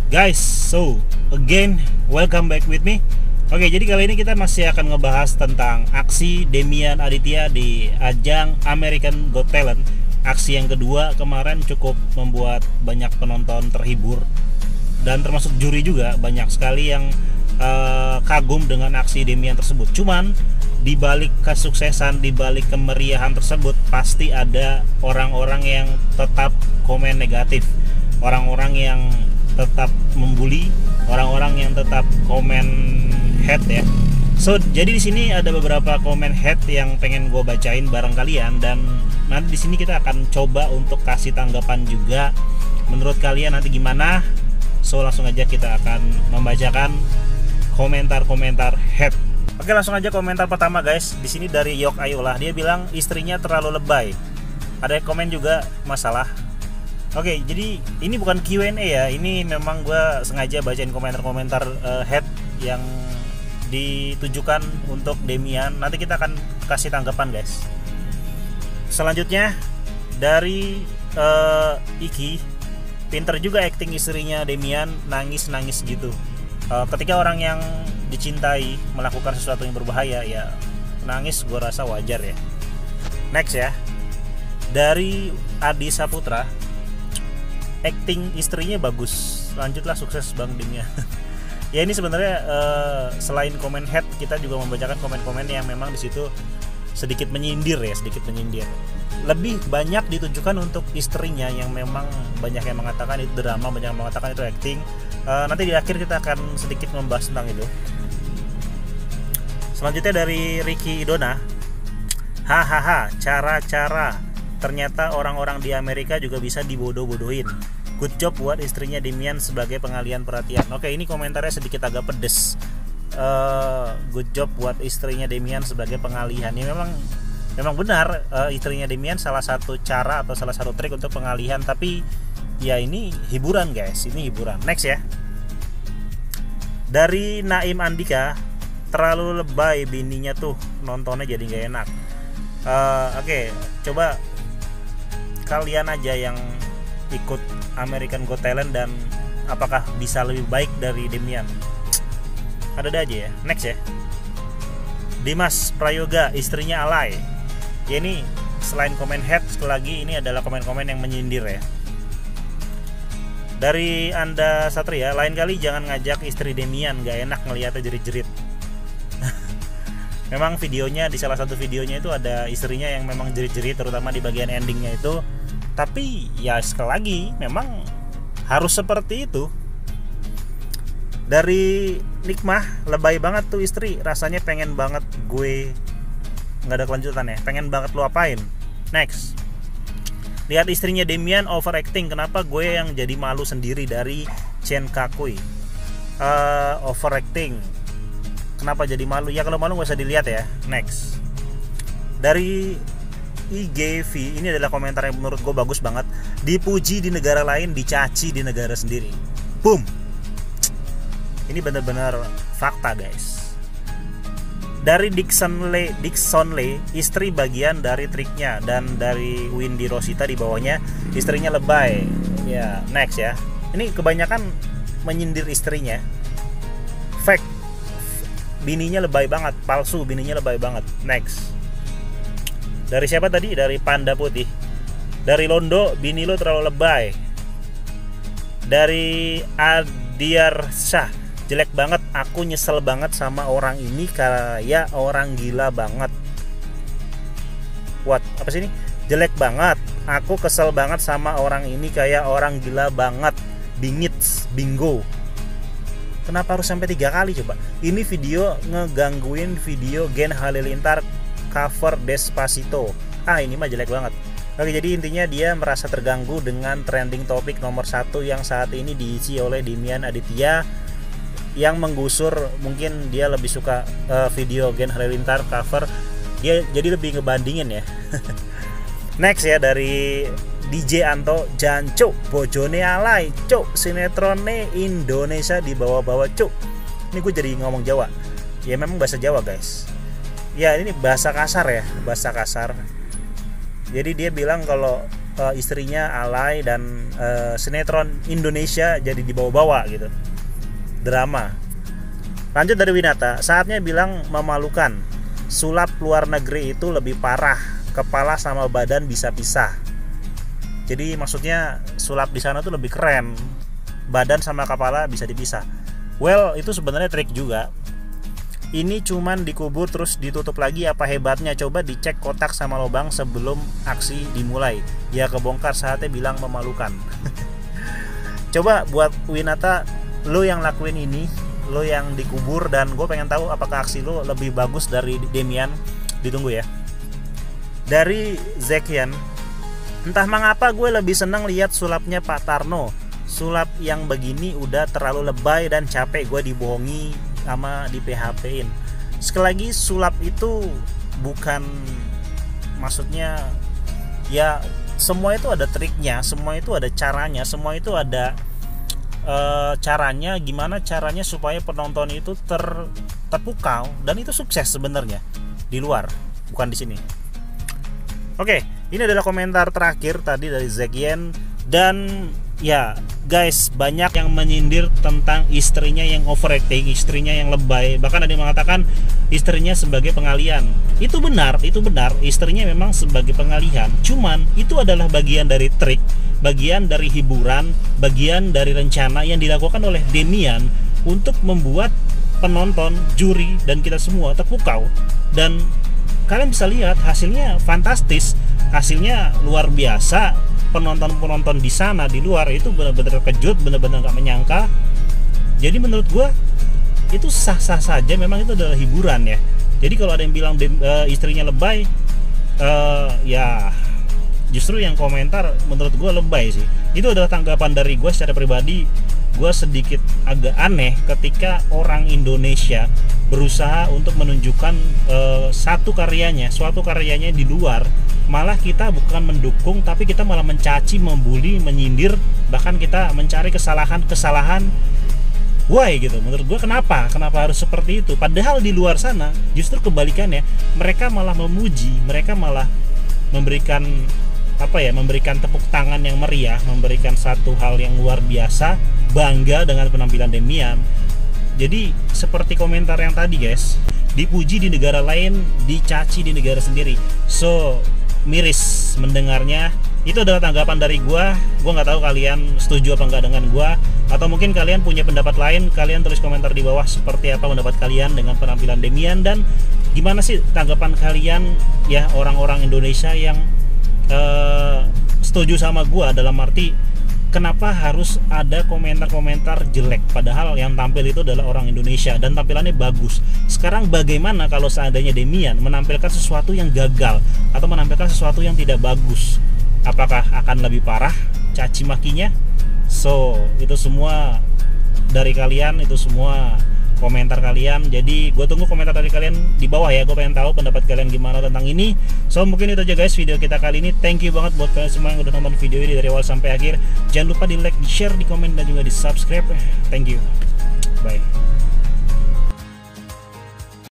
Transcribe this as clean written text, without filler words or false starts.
Guys, so again welcome back with me. Oke, jadi kali ini kita masih akan ngebahas tentang aksi Demian Aditya di ajang American Got Talent. Aksi yang kedua kemarin cukup membuat banyak penonton terhibur dan termasuk juri juga banyak sekali yang kagum dengan aksi Demian tersebut. Cuman di balik kesuksesan, di balik kemeriahan tersebut pasti ada orang-orang yang tetap komen negatif, orang-orang yang tetap membuli, orang-orang yang tetap komen hate ya. So jadi di sini ada beberapa komen hate yang pengen gue bacain bareng kalian, dan nanti di sini kita akan coba untuk kasih tanggapan juga. Menurut kalian nanti gimana? So langsung aja kita akan membacakan komentar-komentar hate. Oke, langsung aja komentar pertama guys. Di sini dari Yok Ayolah, dia bilang istrinya terlalu lebay. Ada komen juga masalah. Oke, jadi ini bukan Q&A ya. Ini memang gue sengaja bacain komentar-komentar hate yang ditujukan untuk Demian. Nanti kita akan kasih tanggapan guys. Selanjutnya dari Iki, pinter juga acting istrinya Demian, nangis-nangis gitu. Ketika orang yang dicintai melakukan sesuatu yang berbahaya, ya nangis gue rasa wajar ya. Next ya, dari Adi Saputra, acting istrinya bagus, lanjutlah sukses Bang Demian. Ya ini sebenarnya selain komen hate, kita juga membacakan komen-komen yang memang di situ sedikit menyindir ya, sedikit menyindir. Lebih banyak ditujukan untuk istrinya yang memang banyak yang mengatakan itu drama, banyak yang mengatakan itu acting. Nanti di akhir kita akan sedikit membahas tentang itu. Selanjutnya dari Ricky Idona, hahaha, cara-cara ternyata orang-orang di Amerika juga bisa dibodoh-bodohin. Good job buat istrinya Demian sebagai pengalihan perhatian. Oke, ini komentarnya sedikit agak pedes. Good job buat istrinya Demian sebagai pengalihan. Ini memang benar, istrinya Demian salah satu cara atau salah satu trik untuk pengalihan. Tapi ya ini hiburan guys, ini hiburan. Next ya, dari Naim Andika, terlalu lebay bininya tuh, nontonnya jadi gak enak. Oke, coba kalian aja yang ikut American Got Talent dan apakah bisa lebih baik dari Demian. Ada aja ya. Next ya, Dimas Prayoga, istrinya alay. Ya ini selain komen hate, sekali lagi ini adalah komen-komen yang menyindir ya. Dari Anda Satria, lain kali jangan ngajak istri Demian, gak enak ngeliatnya jerit-jerit. Memang videonya, di salah satu videonya itu ada istrinya yang memang jerit-jerit, terutama di bagian endingnya itu. Tapi ya sekali lagi memang harus seperti itu. Dari Nikmah, lebay banget tuh istri, rasanya pengen banget gue, nggak ada kelanjutan ya, pengen banget lu apain. Next, lihat istrinya Demian overacting, kenapa gue yang jadi malu sendiri. Dari Chen Kakui, overacting, kenapa jadi malu? Ya kalau malu gak usah dilihat ya. Next, dari IGV, ini adalah komentar yang menurut gue bagus banget. Dipuji di negara lain, dicaci di negara sendiri. Boom. Ini benar-benar fakta guys. Dari Dixon Lee, istri bagian dari triknya. Dan dari Windy Rosita di bawahnya, istrinya lebay. Ya, next ya. Ini kebanyakan menyindir istrinya. Fake, bininya lebay banget, palsu, bininya lebay banget. Next, dari siapa tadi? Dari Panda Putih. Dari Londo, bini lo terlalu lebay. Dari Adiar Syah, jelek banget, aku nyesel banget sama orang ini, kayak orang gila banget. What? Apa sih ini? Jelek banget, aku kesel banget sama orang ini, kayak orang gila banget. Bingits, bingo. Kenapa harus sampai 3 kali coba? Ini video ngegangguin video Gen Halilintar cover Despacito. Ini mah jelek banget. Oke, jadi intinya dia merasa terganggu dengan trending topik nomor 1 yang saat ini diisi oleh Demian Aditya yang menggusur. Mungkin dia lebih suka video Gen Halilintar cover, dia jadi lebih ngebandingin ya. Next ya, dari DJ Anto, Janco bojone alay cuk, sinetrone Indonesia dibawa-bawa cuk. Ini gue jadi ngomong Jawa ya, memang bahasa Jawa guys ya, ini bahasa kasar ya, bahasa kasar. Jadi dia bilang kalau istrinya alay dan sinetron Indonesia jadi dibawa-bawa gitu, drama. Lanjut dari Winata, saatnya bilang memalukan. Sulap luar negeri itu lebih parah, kepala sama badan bisa pisah. Jadi maksudnya sulap di sana tuh lebih keren, badan sama kepala bisa dipisah. Well, itu sebenarnya trik juga. Ini cuman dikubur terus ditutup lagi, apa hebatnya? Coba dicek kotak sama lubang sebelum aksi dimulai. Ya kebongkar, saatnya bilang memalukan. Coba buat Winata, lo yang lakuin ini, lo yang dikubur, dan gue pengen tahu apakah aksi lo lebih bagus dari Demian. Ditunggu ya. Dari Zekian, entah mengapa gue lebih seneng lihat sulapnya Pak Tarno. Sulap yang begini udah terlalu lebay dan capek gue dibohongi sama di PHP-in. Sekali lagi, sulap itu bukan, maksudnya ya semua itu ada triknya, semua itu ada caranya, semua itu ada caranya, gimana caranya supaya penonton itu terpukau, dan itu sukses sebenarnya di luar, bukan di sini. Oke, ini adalah komentar terakhir tadi dari Zekien. Dan ya guys, banyak yang menyindir tentang istrinya yang overacting, istrinya yang lebay. Bahkan ada yang mengatakan istrinya sebagai pengalihan. Itu benar, istrinya memang sebagai pengalihan. Cuman itu adalah bagian dari trik, bagian dari hiburan, bagian dari rencana yang dilakukan oleh Demian untuk membuat penonton, juri, dan kita semua terpukau. Dan kalian bisa lihat hasilnya fantastis, hasilnya luar biasa. Penonton-penonton di sana di luar itu benar-benar terkejut, benar-benar nggak menyangka. Jadi menurut gue itu sah-sah saja, memang itu adalah hiburan ya. Jadi kalau ada yang bilang istrinya lebay, ya justru yang komentar menurut gue lebay sih. Itu adalah tanggapan dari gue secara pribadi. Gue sedikit agak aneh ketika orang Indonesia berusaha untuk menunjukkan suatu karyanya di luar, malah kita bukan mendukung, tapi kita malah mencaci, membuli, menyindir, bahkan kita mencari kesalahan. Why gitu? Menurut gue kenapa harus seperti itu? Padahal di luar sana justru kebalikannya, mereka malah memuji, mereka malah memberikan memberikan tepuk tangan yang meriah, memberikan satu hal yang luar biasa, bangga dengan penampilan Demian. Jadi seperti komentar yang tadi guys, dipuji di negara lain, dicaci di negara sendiri. So miris mendengarnya. Itu adalah tanggapan dari gua nggak tahu kalian setuju apa enggak dengan gua, atau mungkin kalian punya pendapat lain. Kalian tulis komentar di bawah seperti apa pendapat kalian dengan penampilan Demian, dan gimana sih tanggapan kalian ya, orang-orang Indonesia yang setuju sama gua, dalam arti kenapa harus ada komentar-komentar jelek padahal yang tampil itu adalah orang Indonesia dan tampilannya bagus. Sekarang bagaimana kalau seandainya Demian menampilkan sesuatu yang gagal atau menampilkan sesuatu yang tidak bagus? Apakah akan lebih parah caci makinya? So, itu semua dari kalian, itu semua komentar kalian. Jadi gue tunggu komentar dari kalian di bawah ya. Gue pengen tahu pendapat kalian gimana tentang ini. So mungkin itu aja guys video kita kali ini. Thank you banget buat kalian semua yang udah nonton video ini dari awal sampai akhir. Jangan lupa di like, di share, di komen, dan juga di subscribe. Thank you. Bye.